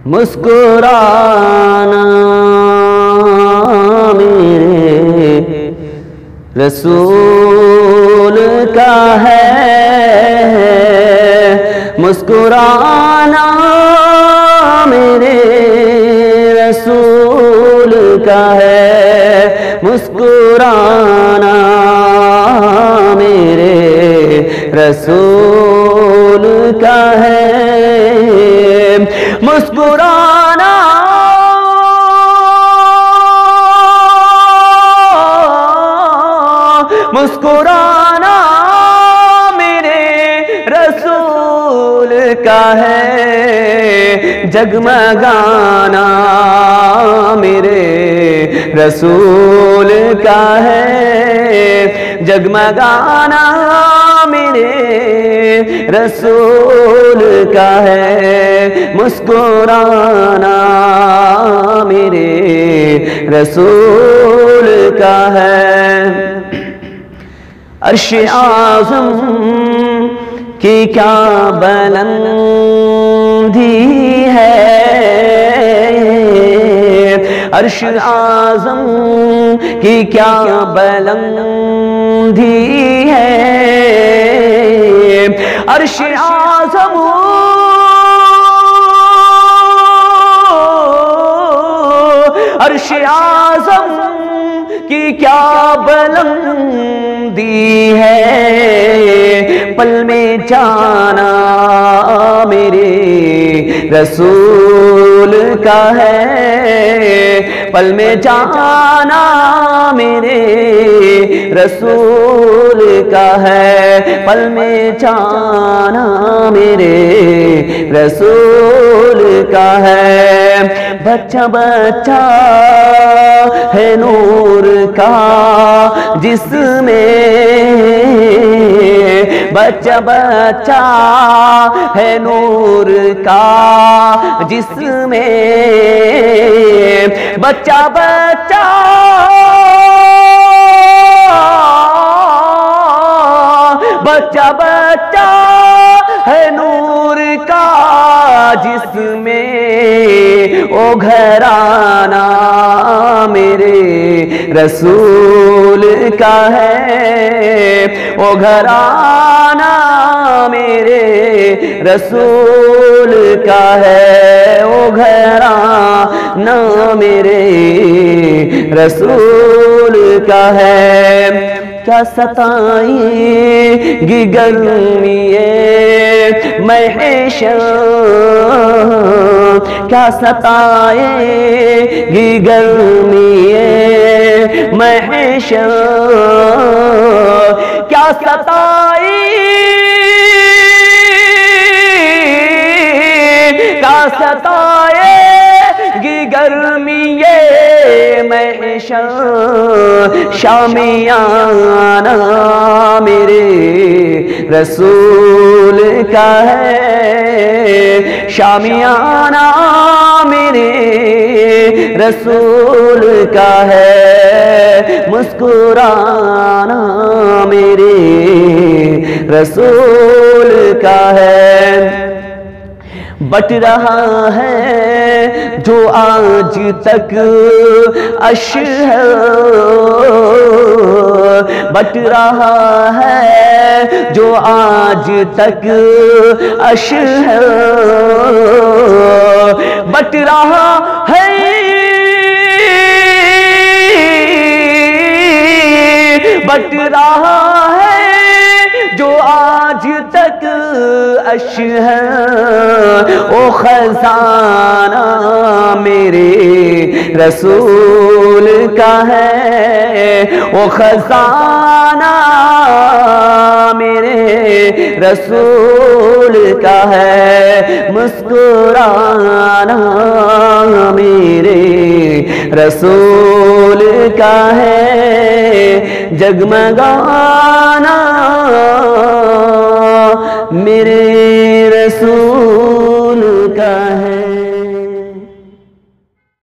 مسکرانا میرے رسول کا ہے، مسکرانا میرے رسول کا ہے، مسکرانا میرے رسول کا ہے، مسکرانا مسکرانا میرے رسول کا ہے، جگمگانا میرے رسول کا ہے، جگمگانا میرے رسول کا ہے، مسکرانا میرے رسول کا ہے۔ عرش اعظم کی کیا بلندی ہے، عرش اعظم کی کیا بلندی ہے، عرش اعظم عرش اعظم کی کیا بلندی ہے، پل میں جانا میرے رسول کا ہے، پل میں جانا میرے رسول کا ہے، پل میں جانا میرے رسول کا ہے، بچہ بچہ ہے نور کا جس میں، بچہ بچہ ہے نور کا جس میں، بچہ بچہ بچہ بچہ ہے نور کا جس میں، او گھرانہ میرے رسول کا ہے، او گھرانہ میرے رسول کا ہے، او گھرانہ میرے رسول کا ہے، کیا ستائیں گی گرمیے محشر، کیا ستائیں گی گرمیے محشر، کیا ستائیں گی گرمیے محشر، شامیانہ میرے رسول کا ہے، شامیانہ میرے رسول کا ہے، مسکرانا میرے رسول کا ہے، بٹ رہا ہے جو آج تک اشہر، بٹ رہا ہے جو آج تک اشہر، بٹ رہا ہے بٹ رہا ہے جو آج تک اشہر، او خزانہ میرے رسول کا ہے، او خزانہ میرے رسول کا ہے، مسکرانا میرے رسول کا ہے، جگمگانا میرے رسول